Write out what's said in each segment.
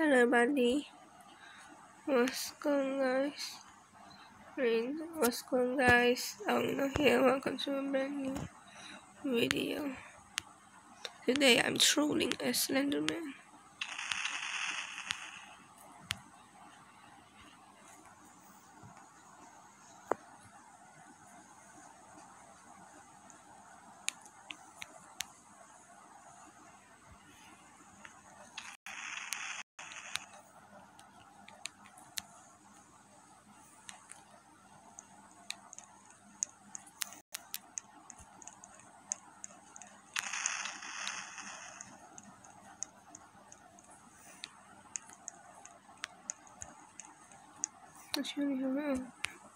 Hello buddy, what's going guys? I'm here, welcome to a brand new video. Today I'm trolling a Slenderman. Let's show you around.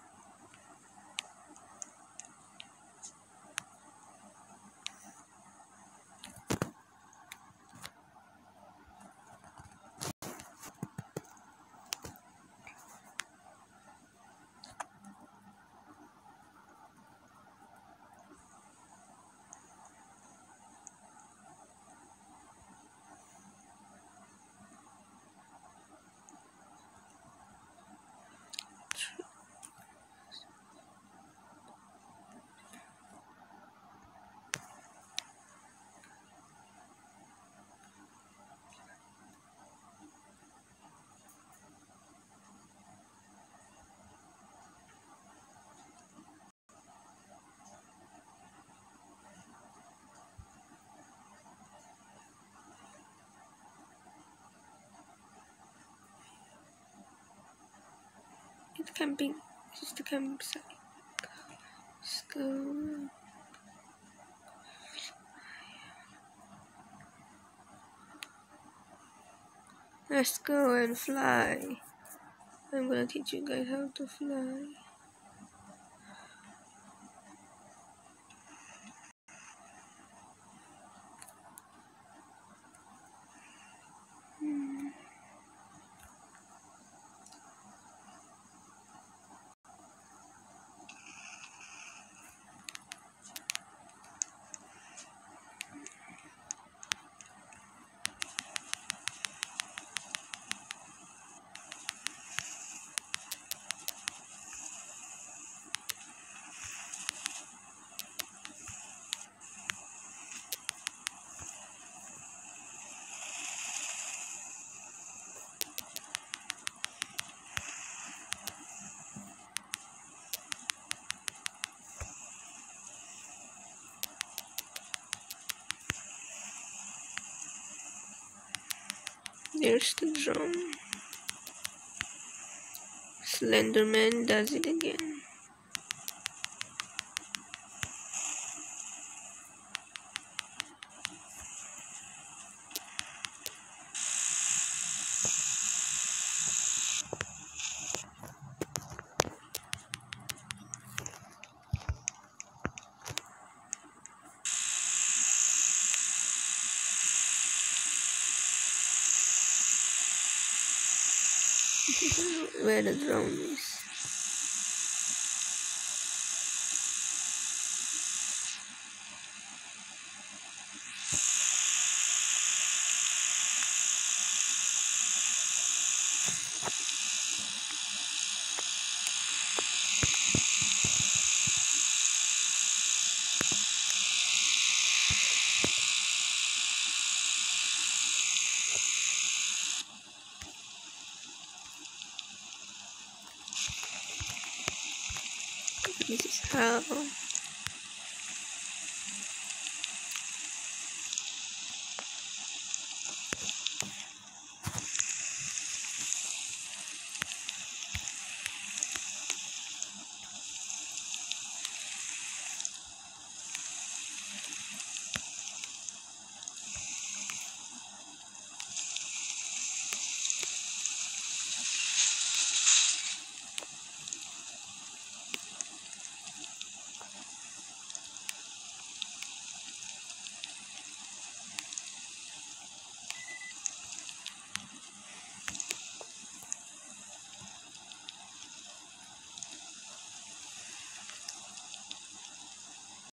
It's camping. This is the campsite. Let's go. Let's go and fly. I'm gonna teach you guys how to fly. There's the drum. Slenderman does it again. Where the drone is. This is how